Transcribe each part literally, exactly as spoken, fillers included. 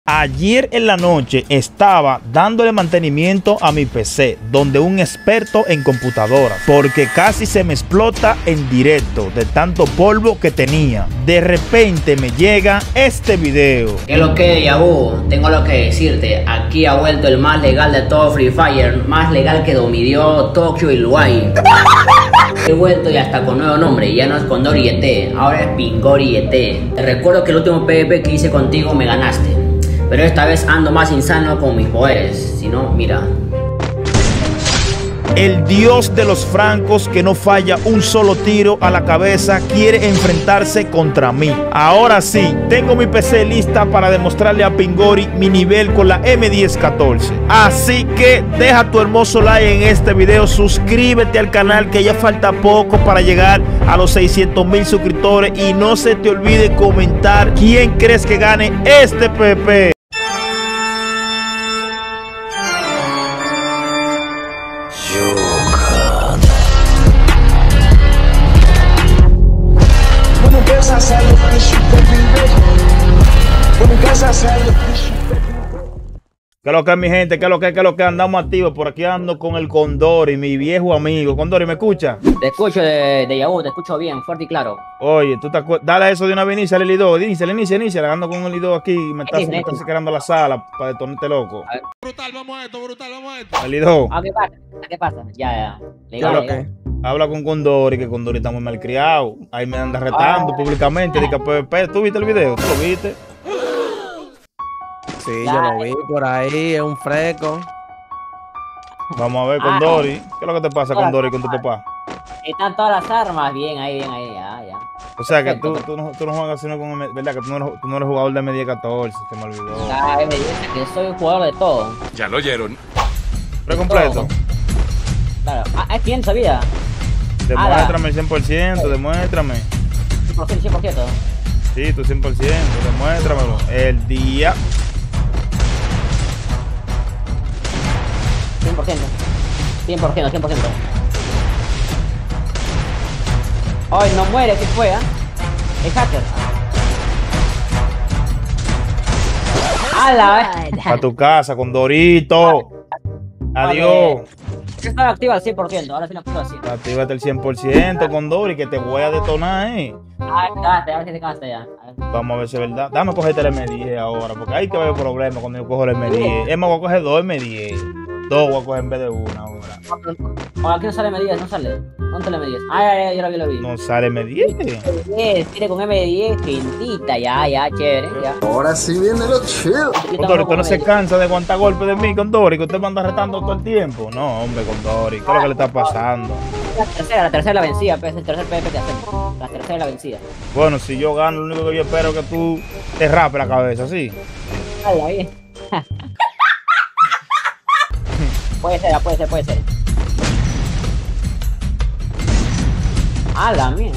Ayer en la noche estaba dándole mantenimiento a mi P C, donde un experto en computadoras, porque casi se me explota en directo de tanto polvo que tenía. De repente me llega este video. ¿Qué es lo que, Yabu? Tengo lo que decirte. Aquí ha vuelto el más legal de todo Free Fire, más legal que Domidio, Tokio y Luai. He vuelto y hasta con nuevo nombre, ya no es Condori E T, ahora es Pingori E T. Te recuerdo que el último PvP que hice contigo me ganaste, pero esta vez ando más insano con mis poderes. Si no, mira. El dios de los francos que no falla un solo tiro a la cabeza quiere enfrentarse contra mí. Ahora sí, tengo mi P C lista para demostrarle a Pingori mi nivel con la M diez catorce. Así que deja tu hermoso like en este video, suscríbete al canal que ya falta poco para llegar a los seiscientos mil suscriptores y no se te olvide comentar quién crees que gane este PvP. ¿Qué es lo que es, mi gente? ¿Qué es lo que es? ¿Qué es lo que andamos activos? Por aquí ando con el Condori, mi viejo amigo. Condori, ¿me escucha? Te escucho de, de Yahoo, te escucho bien, fuerte y claro. Oye, tú te acuerdas, dale eso de una vez, inicia el Lido, inicia, inicia, inicia, ando con el Lido aquí y me estás está quedando la sala para detonarte loco. Brutal, vamos a esto, brutal, vamos a esto. El Lido. Ah, ¿qué pasa? ¿Qué pasa? Ya, ya. Legal, Habla, legal. habla con Condori, que Condori está muy malcriado. Ahí me anda retando ah, públicamente. Dice, PvP, ¿tú viste el video? ¿Tú lo viste? Sí, yo lo vi por ahí, es un fresco. Vamos a ver, Condori. ¿Qué es lo que te pasa, Condori, con tu papá? Están todas las armas, bien ahí, bien ahí, ya, ya. O sea que tú, tú, no, tú no juegas sino con, ¿verdad? Que tú no, eres, tú no eres jugador de M diez catorce, se me olvidó. Ah, M diez, que soy un jugador de todo. Ya lo oyeron. ¿Pero completo? Claro. Ah, es quien sabía. Demuéstrame el cien por ciento, demuéstrame. cien por ciento, cien por ciento. Sí, tú cien por ciento, demuéstramelo. El día. cien por ciento. cien por ciento, cien por ciento. Ay, no muere, ¿qué fue? ¿Eh? Es hacker. ¡Hala! A tu casa, Condorito. Adiós. Yo estaba activa al cien por ciento, ahora sí no activa al cien por ciento. Actívate el cien por ciento, Condori, que te voy a detonar, eh. Ah, te cagaste, a ver si te cagaste ya. Vamos a ver si es verdad. Dame cogerte el M diez ahora, porque hay que haber problemas cuando yo cojo el M diez. Es más, voy a coger dos M diez. Dos voy a coger en vez de una ahora. O aquí no sale M diez, no sale. ¿Dónde el M diez? Ah, ya, ya, yo lo vi, lo vi. No sale M diez. M diez, tiene con M diez, quintita, ya, ya, chévere, ya. Ahora sí viene lo chido. Condori, usted no se cansa de aguantar golpes de mí, Condori, que usted me anda retando todo el tiempo. No, hombre, Condori, ¿qué es lo que le está pasando? La tercera, la tercera es la vencida, pues, el tercer PvP que hacemos. La tercera es la vencida. Bueno, si yo gano, lo único que yo espero es que tú te rapes la cabeza, ¿sí? Hala, bien. Puede ser, puede ser, puede ser. A la mía.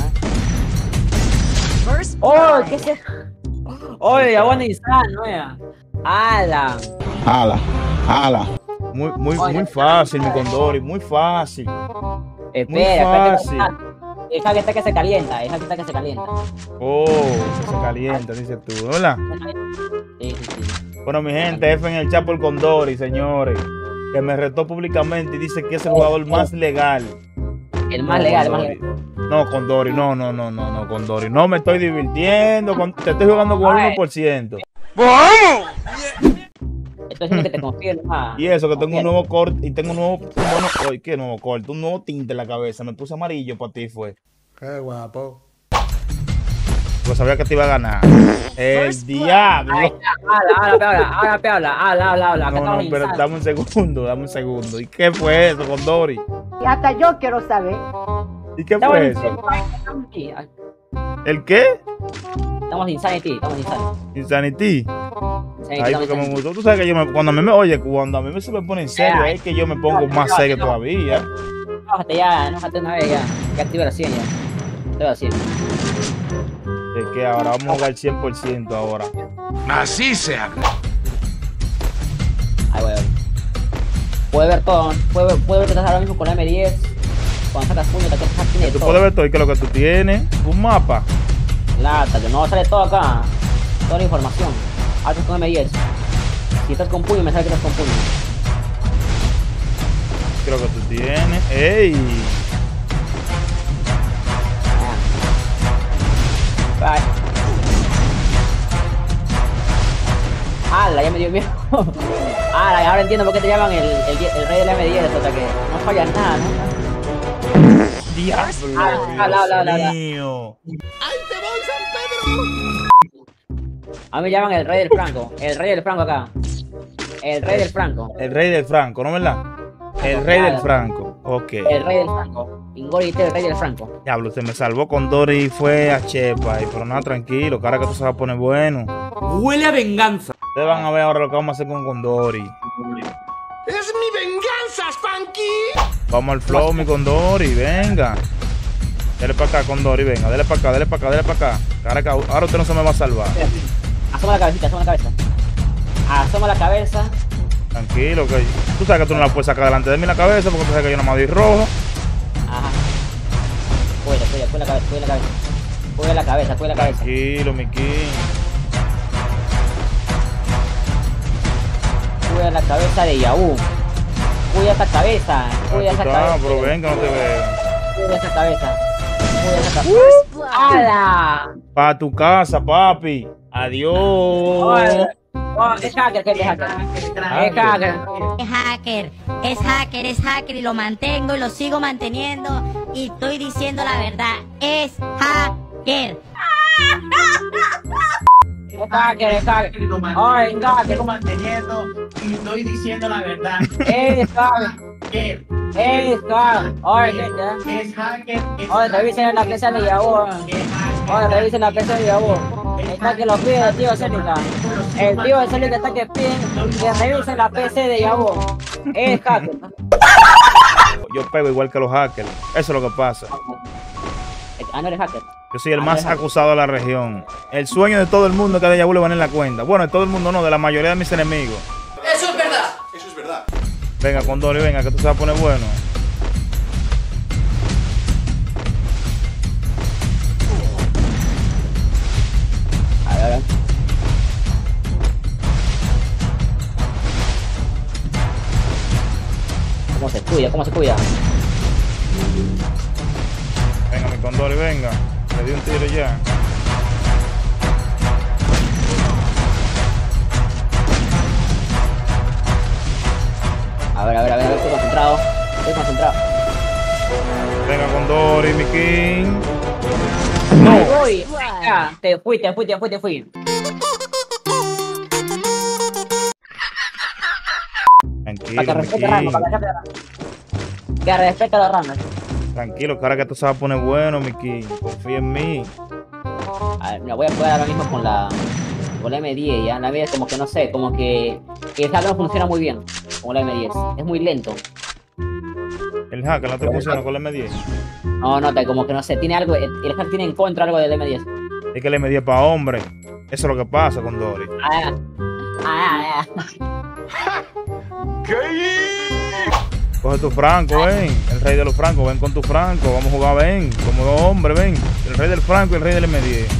¡Oh! ¿Qué es eso? ¡Oye, ya bueno insano, ya! ¡Hala! Ala, ala. Muy, muy, muy fácil, mi Condori, muy fácil. Espera, muy fácil. Deja que está que se calienta, deja que está que se calienta. Oh, que se calienta, dices tú, ¿verdad? Sí, sí, sí. Bueno, mi gente, F en el chat por Condori, señores, que me retó públicamente y dice que es el jugador más legal. El más no, legal, el más Condori. legal. No, Condori, no, no, no, no, no, Condori. No me estoy divirtiendo, con, te estoy jugando con el uno por ciento. ¡Vamos! Esto es lo que te confirma. Y eso, que tengo un nuevo corte y tengo un nuevo, un nuevo oye, ¿qué nuevo corte? Un nuevo tinte en la cabeza. Me puse amarillo para ti, fue. Qué guapo. Pues sabía que te iba a ganar. El diablo. Habla, habla, habla, habla, habla, habla, habla. No, no, pero dame un segundo, dame un segundo. ¿Y qué fue eso, Condori? Y hasta yo quiero saber. ¿Y qué fue eso? ¿El qué? Estamos en Insanity, estamos en Insanity. Insanity. Sí, Ay, porque me gustó. Tú sabes que yo me, cuando a mí me oye, cuando a mí me se me pone en serio, es que yo me pongo más serio todavía. Enójate ya, enójate una vez ya. Que activa la cien ya. Te voy a decir. Es que ahora vamos a jugar cien por ciento ahora. Así se haga. Ahí voy a ver. Puede ver todo, puede ver, puede ver que estás ahora mismo con la M diez. Cuando sacas puño, te quedas aquí de Tú todo. puedes ver todo y que lo que tú tienes, un mapa. Lata, que no sale todo acá. Toda la información. Alto con M diez. Si estás con puño, me sale que estás con puño. Creo que tú tienes. ¡Ey! Bye. ¡Hala! Ya me dio miedo. ¡Hala! Ahora entiendo por qué te llaman el, el, el rey de la M diez. O sea que no falla nada, ¿no? ¡Diablo! Ah, la, la, la, la. mío! A mí me llaman el rey del Franco. El rey del Franco acá. El rey del Franco. El rey del Franco, ¿no verdad? El rey del Franco. Ok. El rey del Franco. Pingori, el rey del Franco. Diablo, se me salvó con Dory y fue a Chepa. Y pero nada, tranquilo, cara que tú se va a poner bueno. Huele a venganza. Ustedes van a ver ahora lo que vamos a hacer con Condori. ¡Es mi venganza, Spanky! Vamos al flow, mi Condori, venga. Dele para acá, Condori, venga. Dele para acá, dele para acá, dele para acá. Cara que ahora usted no se me va a salvar. Asoma la cabecita, asoma la cabeza. Asoma la cabeza. Tranquilo, que tú sabes que tú no la puedes sacar delante de mí la cabeza porque tú sabes que yo no me doy rojo. Ajá. Cuida, cuida, cuida la cabeza, cuida la cabeza. Cuida la cabeza, cuida la cabeza. Tranquilo, mi king. Cuida la cabeza de Yahoo. Cuida esa cabeza. Cuida esa Está, cabeza. pero venga, no te veo. Cuida esa cabeza. Cuida esa cabeza. ¡Hala! Pa' tu casa, papi. Adiós. Oye, oh, es hacker, que es hacker. Es hacker. Es hacker, es hacker, es hacker y lo mantengo y lo sigo manteniendo y estoy diciendo la verdad, es hacker. Es hacker, es hacker. Oye, es hacker. Sigo manteniendo y estoy diciendo la verdad. Es hacker. ¿Qué? Es hacker. Oye, ¿qué? Es hacker. Es Oye, revisen la P C de Yahoo. Oye, revisen la P C de Yahoo. Está que lo pide el tío Célica. El tío de Célica está que pide que revisen la P C de Yahoo. Es hacker. Yo pego igual que los hackers. Eso es lo que pasa. Ah, no eres hacker. Yo soy el más acusado de la región. El sueño de todo el mundo que de Yahoo le van en la cuenta. Bueno, de todo el mundo no, de la mayoría de mis enemigos. Eso es verdad. Eso es verdad. Venga, Condori, venga, que tú se vas a poner bueno. A ver, a ver. ¿Cómo se cuida? ¿Cómo se cuida? Venga, mi Condori, venga. Le di un tiro ya. A ver, a ver, a ver, a ver, estoy concentrado. Estoy concentrado. Venga, Condori, mi king. ¡No! Voy. Venga, te fui, te fui, te fui, te fui. Tranquilo, Para que mi respete rango, king. para que respete rango. Que respete los rangos. Tranquilo, cara que esto se va a poner bueno, mi king. Confía en mí. A ver, me voy a jugar ahora mismo con la con la M diez, ya. La M diez como que no sé, como que que el hack no funciona muy bien con la M diez. Es muy lento. El hacker no te funciona con el M diez. No, no, te- como que no sé, tiene algo, el, el hack tiene en contra algo del M diez. Es que el M diez para hombre. Eso es lo que pasa con Dory. Ah, ah, ah. Coge tu franco, ven. El rey de los francos, ven con tu franco. Vamos a jugar, ven. Como dos hombres, ven. El rey del franco y el rey del M diez.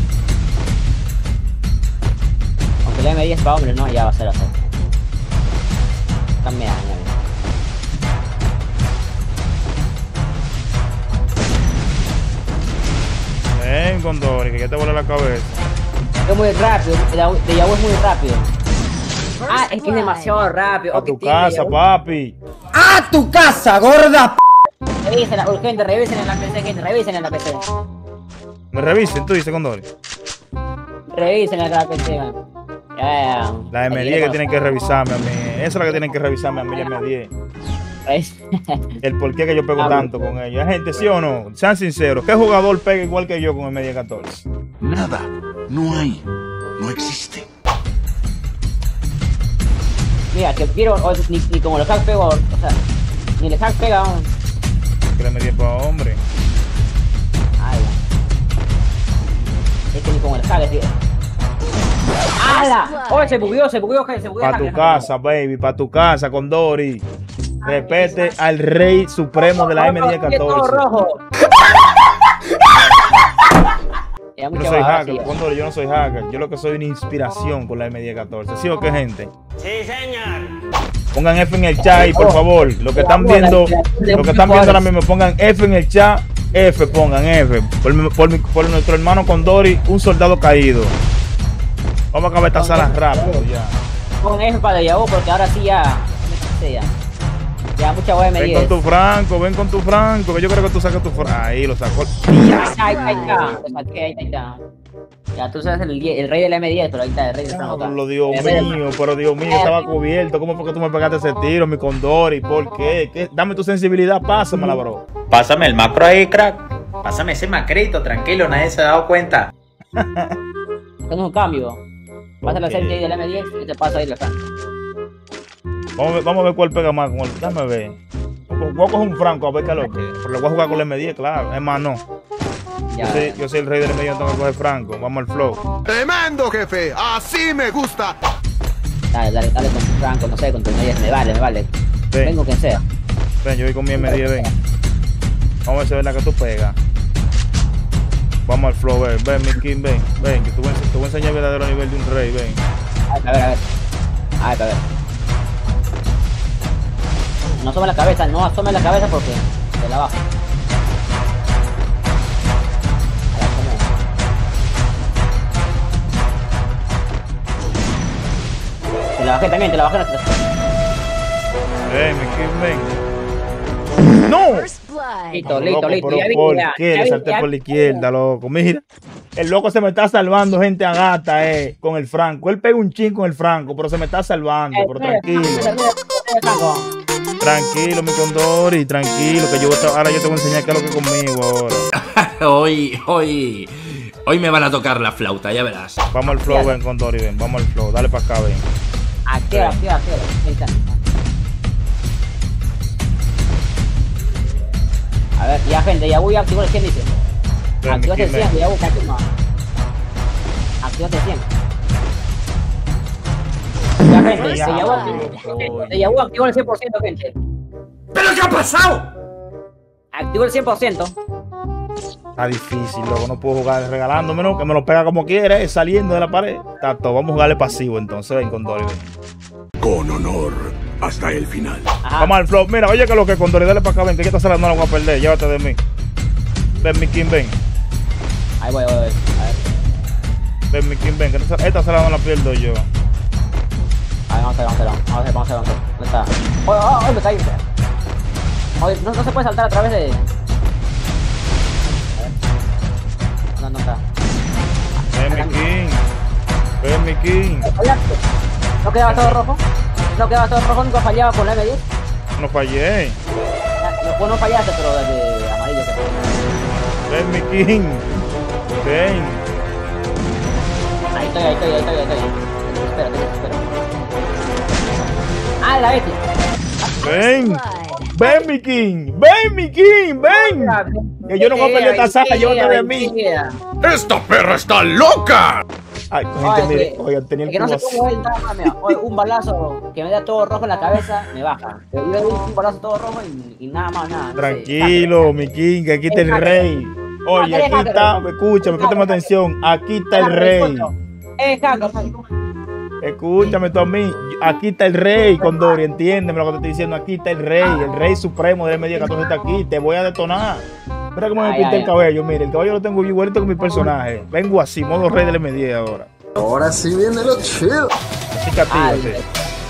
Aunque el M diez para hombres, no, ya va a ser así. También, Ven con Dory, que ya te vuela la cabeza. es muy rápido, de Yahoo de Yahoo es muy rápido. Ah, es que es demasiado rápido. A Oh, tu que tiene casa, Yahoo. papi. ¡A tu casa, gorda! Revisen, urgente, revisen en la P C, gente, revisen en la P C. Me revisen, tú dices con Dory. Revisen en la P C, man. Ya, ya. La M diez que tienen que revisarme a mí. Esa es la que tienen que revisarme a mí, la M diez. El por qué que yo pego Ah, tanto con ella. Gente, ¿sí o no? Sean sinceros. ¿Qué jugador pega igual que yo con el M diez catorce? Nada. No hay. No existe. Mira, que quiero, o- ni, ni como los hacks pego, o sea, ni el hack pega, man. Que la M diez para hombre. Ay, es que ni como el hack es. ¡Hala! ¡Oh, se bugueó, se bugueó, se bugueó! Para tu casa, baby, para tu casa con Dory. Respete al rey supremo de la M diez Todo catorce. rojo. Yo no soy hacker, con Dory yo no soy hacker. Yo lo que soy una inspiración con la M diez catorce. ¿Sí o qué, gente? Sí, señor. Pongan F en el chat ahí, por favor. Los que están viendo, los que están viendo ahora mismo, pongan F en el chat. F, pongan F. Por, mi, por, mi, por nuestro hermano Condori, un soldado caído. Vamos a acabar esta sala rápido ya. Pon F para Yahoo porque ahora sí ya. Ya, ya mucha hueá me Ven con tu franco, ven con tu franco, que yo creo que tú sacas tu franco. Ahí lo sacó. Ahí está, ahí está. Lo saqué, ahí está. Ya tú sabes el, el rey del M diez, pero ahí está el rey del franco. Lo Dios mío, pero Dios mío, estaba cubierto. ¿Cómo fue que tú me pegaste ese tiro, mi Condori? ¿Por qué? ¿Qué? Dame tu sensibilidad, pásamela, bro. Pásame el macro ahí, crack. Pásame ese macrito, tranquilo, nadie se ha dado cuenta. Tengo un cambio. Pasa la serie del M diez y te paso ahí la franco. Vamos a, ver, vamos a ver cuál pega más con el. Dame ver. Voy a coger un franco a ver qué es lo que. Pero le voy a jugar con el M diez, claro. Es más, no. Yo soy, yo soy el rey del M diez, tengo que coger franco. Vamos al flow. Tremendo, jefe. Así me gusta. Dale, dale, dale con tu franco, no sé, con tu M diez. Me vale, me vale. Ven. Vengo quien sea. Ven, yo voy con mi M diez, ven. Vamos a ver si es verdad que tú pegas. Vamos al flow, ven, ven, mi king, ven. Ven, que te voy, te voy a enseñar el verdadero nivel de un rey, ven. A ver, a ver, a ver. A ver, a ver. No asome la cabeza, no asome la cabeza porque te la bajo. Te la bajé también, te la bajé. Ven, mi king, ven. ¡No! Listo, listo, Loco, listo. pero Ya vi, ¿por ya, qué? ya Le vi, salté ya por la vi. izquierda, loco. Mira, el loco se me está salvando, gente a gata, eh, con el franco. Él pega un chin con el franco, pero se me está salvando, Eh, pero mira, tranquilo. mira, mira, mira, Franco. Tranquilo, mi Condori, tranquilo, que yo ahora yo te voy a enseñar qué es lo que es conmigo ahora. Hoy, hoy, hoy me van a tocar la flauta, ya verás. Vamos al flow, ven, Condori, ven, vamos al flow, dale para acá, ven. Activa, activa, activa. Ahí está. A ver, ya gente, ya voy a activar el cien, dice. Ven, mi Activaste el king, cien, ven. ya voy a activar. Activaste el cien. Ya gente, Ya, se llevó, loco. se llevó activó el cien por ciento, gente. ¿Pero qué ha pasado? Activó el cien por ciento. Está difícil, loco, no puedo jugar regalándomelo, que me lo pega como quiera, eh, saliendo de la pared. Está todo, vamos a jugarle pasivo entonces, ven, Condori, ven. Con honor hasta el final. Ajá. Vamos al flow. Mira, oye que lo que Condori, dale para acá, ven, que esta sala no la voy a perder. Llévate de mí. Ven, mi king, ven. Ahí voy, voy, voy. A ver. Ven, mi king, ven, que esta, esta sala no la pierdo yo. A ver, vamos a ver, vamos a ver, vamos a ver, vamos a ver, vamos a ver. ¿Dónde está? Oye, oh, oh, me caí. Oye, no, no se puede saltar a través de... A ver. No, no está. Ven, mi king. Ven, mi king. Fallaste. ¿No quedaba todo rojo? ¿No quedaba todo rojo? ¿Nunca fallaba con la M diez? No fallé. Después no fallaste, pero de amarillo que fue. Ven, mi king. Ven. Ahí estoy, ahí estoy, ahí estoy, ahí estoy. Espera, espera, espera. Ah, la bestia. Ven. Ven, mi king. Ven, mi king. Ven. Que yo no voy a perder esta sala, llévate de mí. ¡Esta perra está loca! Ay, Oye, gente, mire, que- oigan, tenía el que no culo sé así. cómo es el drama, mira. Oye, un balazo que me da todo rojo en la cabeza, me baja. Yo le doy un balazo todo rojo y, y nada más, nada. no sé. Tranquilo, mi king, que aquí está el rey. Oye, aquí está, escúchame, préstame atención. Aquí está el rey. Eh, Jaco, Escúchame tú a mí. Aquí está el rey, Condori, entiéndeme lo que te estoy diciendo. Aquí está el rey, el rey supremo del M diez catorce está aquí. Te voy a detonar. Mira cómo me Ay, pinté ay, el cabello. Mire, el cabello lo tengo igualito con mi personaje. Vengo así, modo rey del M diez ahora. Ahora sí viene lo chido. Así catívate.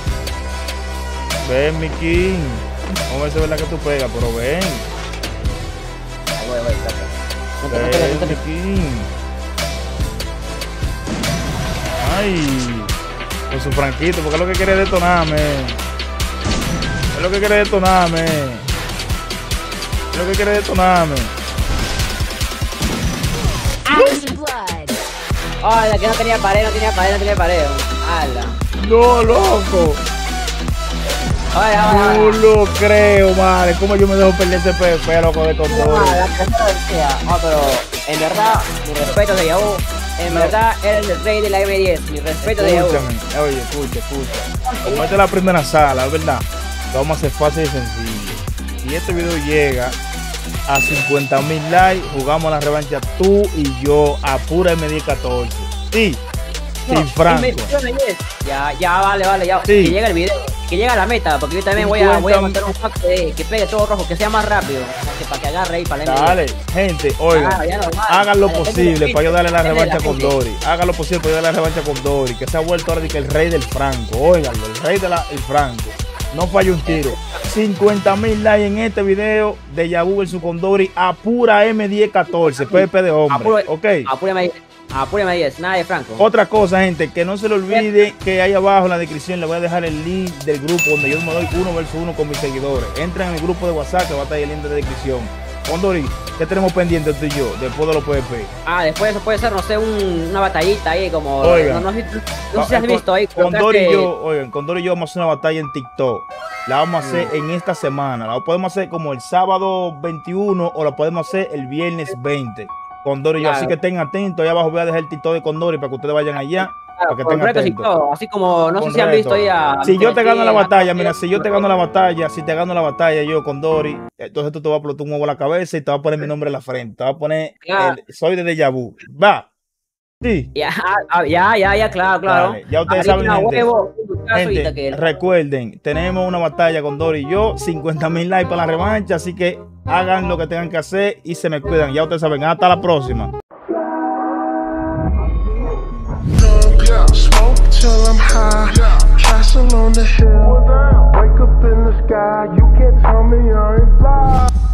Ven, mi king. Vamos a ver si es verdad que tú pegas, pero ven. Ahí voy, voy, espérate. No te- no te- no Ven, te- mi king. Ay. Con su franquito, porque es lo que quiere detonarme. Es lo que quiere detonarme. Es lo que quiere detonarme. Ay, que no tenía pared, no tenía pared, no tenía pared. Ala. No, loco. Ay, ay, No ay. lo creo, madre. ¿Cómo yo me dejo perder ese P P, loco, de Ah, control? la tercera decía. Ah, pero en verdad, mi respeto de Yahoo. En verdad, eres el rey de la M diez. Mi respeto de Yahoo. Escúchame. Oye, escucha, escucha. Como esta es la primera sala, es verdad. Lo vamos a hacer fácil y sencillo. Si este video llega a cincuenta mil likes, jugamos la revancha tú y yo a pura M diez catorce. Sí, Team Franco. Ya, ya, vale, vale, ya. Sí. Que llegue el video, que llegue a la meta, porque yo también voy a, voy a montar un pack de, que pegue todo rojo, que sea más rápido, que para que agarre ahí para el Dale, gente, oigan, Ah, ya normal. hagan lo Dale, posible depende para yo darle la de la revancha gente. con Dory. Hagan lo posible para yo darle la revancha con Dory, que se ha vuelto ahora de que el rey del Franco. Óiganlo, el rey del Franco. No falla un tiro. cincuenta mil likes en este video de Yabu versus Condori a pura M diez catorce, P P de hombre. Apure- Ok. Apúreme, apúreme diez, nada de Franco. Otra cosa, gente, que no se le olvide que ahí abajo en la descripción le voy a dejar el link del grupo donde yo me doy uno versus uno con mis seguidores. Entren en el grupo de WhatsApp que va a estar ahí el link de la descripción. Condori, ¿qué tenemos pendiente tú y yo después de los P V P? Ah, después eso puede ser, no sé, un- una batallita ahí como... Oigan. no, no, no, no sé si has visto ahí. Con colocaste- Dory y yo, oigan, con Dory y yo vamos a hacer una batalla en TikTok. La vamos a hacer en esta semana. La podemos hacer como el sábado veintiuno o la podemos hacer el viernes veinte. Con Dory y yo. Claro. Así que estén atentos. Ahí abajo voy a dejar el TikTok de Condori para que ustedes vayan allá. Para que Con estén retos y atentos. todo, así como, no Con sé si han visto retos. ahí a... Si yo te gano la a- batalla, mira, si yo te gano la batalla, si te gano la batalla yo con Dory, entonces tú te vas a explotar un huevo a la cabeza y te vas a poner mi nombre en la frente. Te vas a poner, Claro. el- soy de Deja Vu. Va. Sí. Ya, ah, ya, ya, ya, claro, claro. Dale, ya ustedes Harina, saben, gente. huevo, un buchazo y Gente, taquero. recuerden, tenemos una batalla con Dory y yo, cincuenta mil likes para la revancha, así que hagan lo que tengan que hacer y se me cuidan. Ya ustedes saben, hasta la próxima. Yeah, smoke till I'm high. Castle on the hill. Wake up in the sky. You can't tell me I ain't fly.